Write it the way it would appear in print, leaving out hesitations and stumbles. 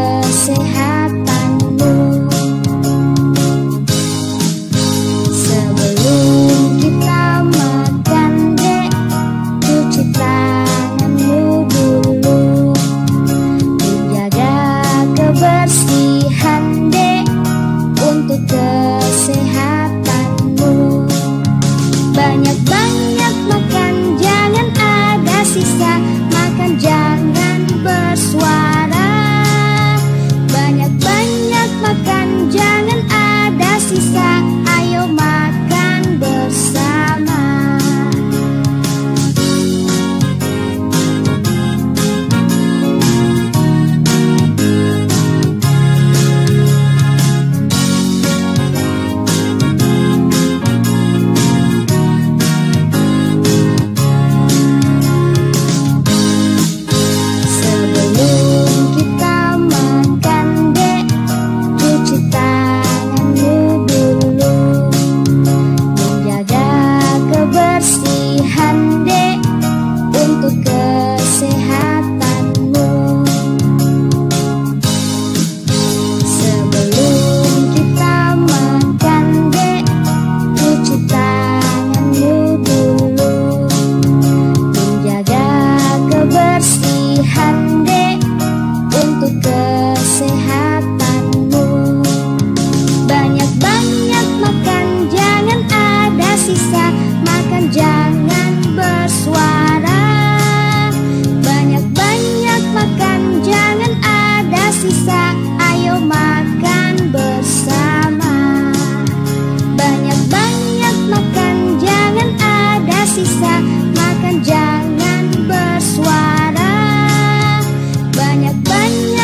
kesehatanmu. Sebelum kita makan dek, cuci tanganmu dulu. Menjaga kebersihan dek, untuk kesehatanmu. Banyak-banyak makan, jangan ada sisa. Makan jangan bersuara. Banyak-banyak makan, jangan ada sisa. Ayo makan bersama. Banyak-banyak makan, jangan ada sisa. Makan jangan bersuara. Banyak-banyak makan, jangan ada sisa. Ayo makan bersama. Banyak-banyak makan, jangan ada sisa. Makan jangan bersuara. Banyak-banyak